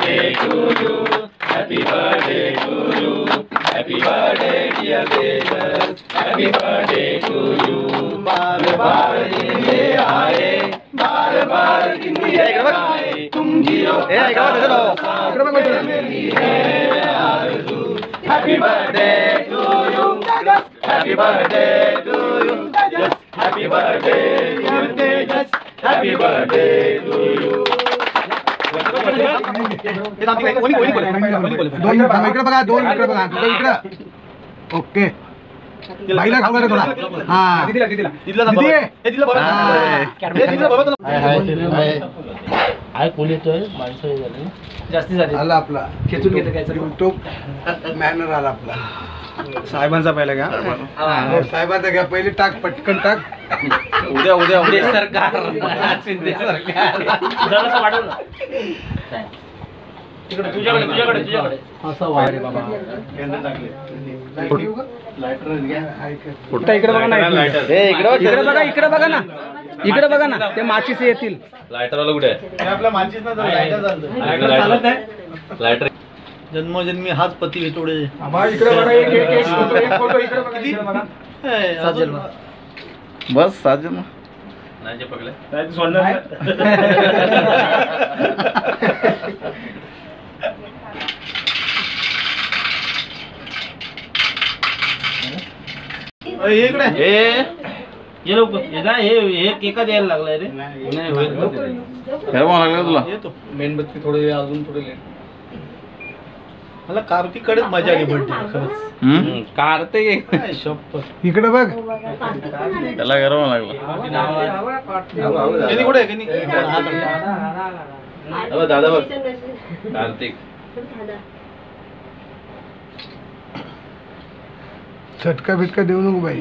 birthday to you. Happy birthday to you. Happy birthday dear Vedas. Happy birthday to you. बार बार जिंदे आए, बार बार जिंदे आए, तुम जियो मेरी है आरज़ू. Happy birthday to you. Happy birthday to you. Happy birthday dear Vedas. Happy birthday to you. इकडे बघा, दोन इकडे बघा, इकडे. ओके. बाईला खाऊ घाला थोडा. हा. हाय कोण येतोय माणसं झाली जास्ती झाली. आला आपला खेचून घेते काय युट्यूब मॅनर आला आपला. साहेबांचा पहिला घ्या. साहेबांचा घ्या, पहिले टाक, पटकन टाक. उद्या उद्या उद्या सरकार जरासं वाढव ना. तुझ्याकडे तुझ्याकडे तुझ्याकडे असं वाढ बाबा. कुठं इकडे बघा ना, इकडे बघा, इकडे बघा ना, इकडे बघा ना, ते माचीस येतील. लायटरवाला कुठे आहे? आपल्या माचीस ना चालत आहे लायटर. जन्मोजन्मी हाच पती वितोडे. इकडे बघा, एक फोटो इकडे बघा. बस साजन नाही जे पकडले इकडे ये लोक हे केका द्यायला लागलाय रे. नाही होईल लागला तुला. मेणबत्ती थोडे अजून थोडे लेट. मला कार्तिककडेच मजा आली बर्थडे खरंच. कार्तिक शपथ. इकडे बघ. त्याला गरम लागला. कुठे आहे की दादा बघ कार्तिक. झटका बिटका देऊ नको बाई.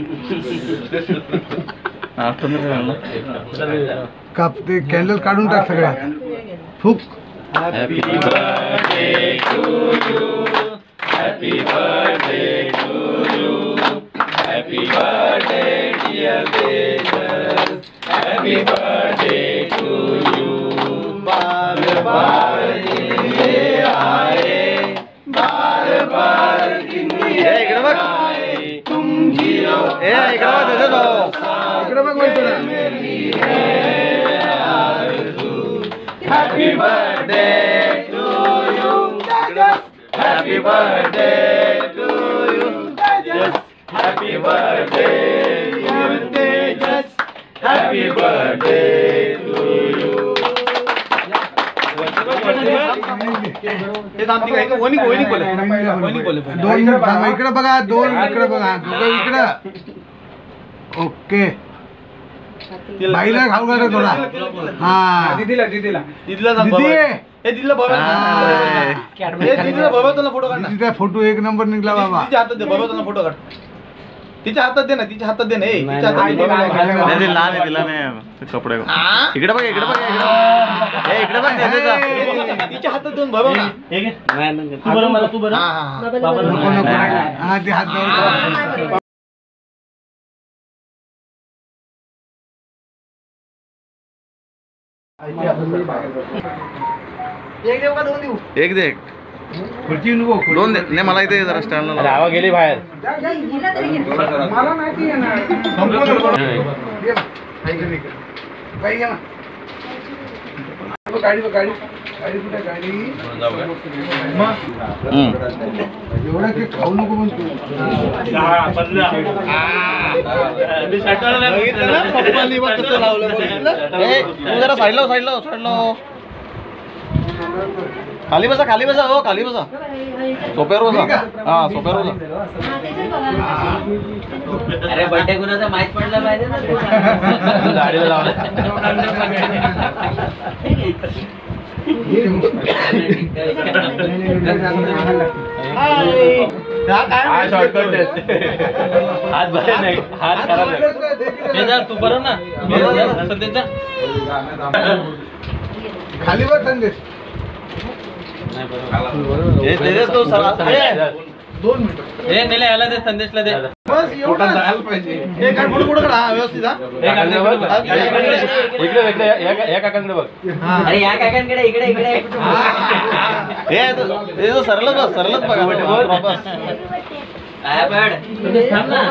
काप ते कॅन्डल काढून टाक सगळ्या. फुक. Happy birthday to you. Happy birthday to you. Happy birthday dear Vedas. Happy birthday to you. बार बार जिंदे आए, बार बार जिंदे आए, तुम जियो इकडे बघ मेरी है आरज़ू. Happy birthday to you. Happy birthday to you. Happy birthday dear Tejas. Happy birthday to you. दोन इकडे बघा, दोन इकडे बघा, इकडे. ओके. बाईला खाऊ घाला थोडा. हा. दीदीला दीदी फोटो काढ. तिचा फोटो एक नंबर निघला बाबा. तिच्या हातात दे, बरोबर फोटो काढ. तिच्या हातात दे ना, तिच्या हातात दे ना. कपडे इकडे बघ, इकडे बघ, इकडे बघ. तिच्या हातात देऊन बरोबर ना. तू बरं मला तू बरं. हा ते हात जाऊ. एक दे, खुर्ची नको, दोन दे. नाही मला इथे जरा स्टँडला रावा गेली बाहेर. मला माहिती आहे ना. बाई घ्या ना. गाडी गाडी गाडी कुठे गाडी. एवढा की खाऊ नको म्हणतो. कसं लावलं जरा साईडला साईडला साईडला. खाली बसा, खाली बसा, हो खाली बसा. सोप्यावर बसा. हा सोप्यावर बसा. अरे बर्थडे कुणाचा माहित पडला पाहिजे ना. गाडीला लावलं. हात बरे नाही, हात खराब आहे. तू बरं ना सध्याचा. खाली बघ संदेश. दोन मिनिटं. हे नेले याला दे, संदेशला दे. बस एवढं झालं पाहिजे. व्यवस्थित. इकडे या काकांकडे बघ. अरे या काकांकडे इकडे इकडे सरळच बस सरळच बघा proper. थांब ना.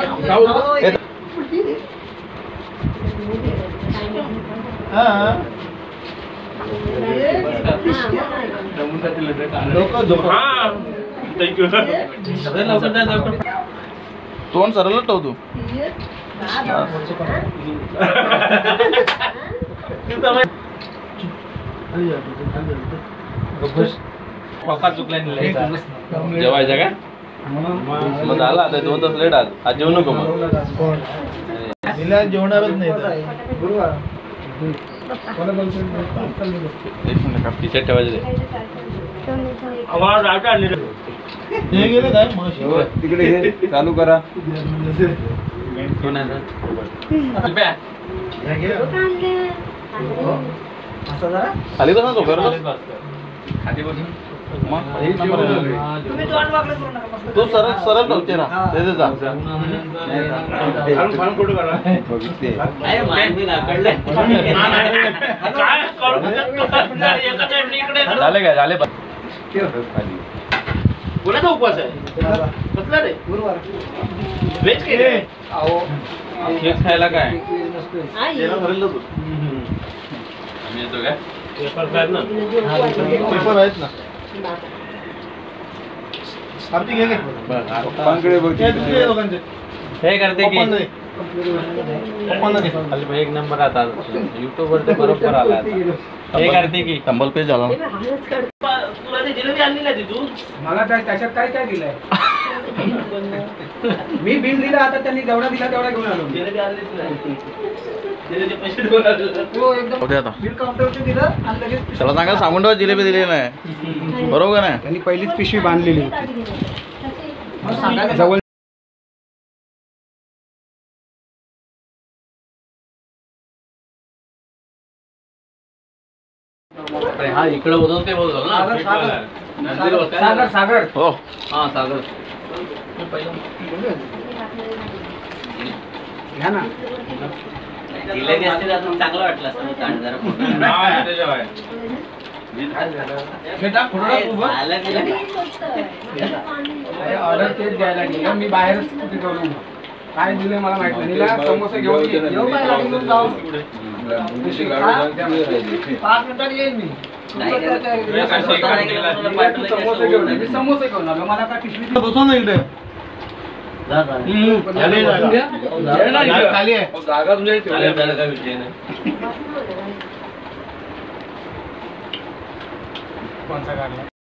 सगळे लवकर जा, लवकर. तोंड सरळच ठेवतो पप्पा चुकलाय जेवायचं का मग झाला आता 2 तास लेट आज जेवू नको मग जेवणारच नाही टी शर्ट ठेवायचं ते. हे गेले काय तिकडे हे चालू करा कोण आहे सर? रुपया. खाली बसा तो घर खाली बसून. तू सरळ सरळ ठेवते ना ते जा झाले काय झाले कोणाचा उपवास आहे? कसला रे? व्हेज केले? केक खायला काय? आम्ही येतो काय? पेपर आहेत ना? पेपर आहेत ना हे करते की एक नंबर आता युट्यूब वर बरोबर आला आता. हे करते की कंबल पेज झाला तुला ते जिलेबी आणली नाही तू मला त्याच्यात काय काय दिलंय मी बिल दिला आता त्यांनी जेवढा दिला तेवढा घेऊन आलो जिलेबी आणलीच नाही जिलेबीचे पैसे देऊन आलो. हो एकदम होते आता बिल काउंटरवरती दिलं आणि लगेच त्याला सांगा सांगून ठेवा जिलेबी दिली नाही बरोबर नाही त्यांनी पहिलीच पिशवी बांधलेली होती जवळ हा इकडे होतो ते बोलतो ना सागर सागर हो हा सागर घ्या ना जिलेबी असते अजून चांगलं वाटलं असतं ऑर्डर तेच द्यायला गेलं मी बाहेरच कुठे करून काय दिले मला माहित नाही समोसे घेऊन येऊ काय गाडी घेऊन जाऊ 5 मिनिटात येईल मी समोसे घेऊन मी समोसे घेऊन आलो मला काय पिशवी बसव ना इकडे खाली आहे जागा तुझ्या काय विषय नाही कोणचा काढला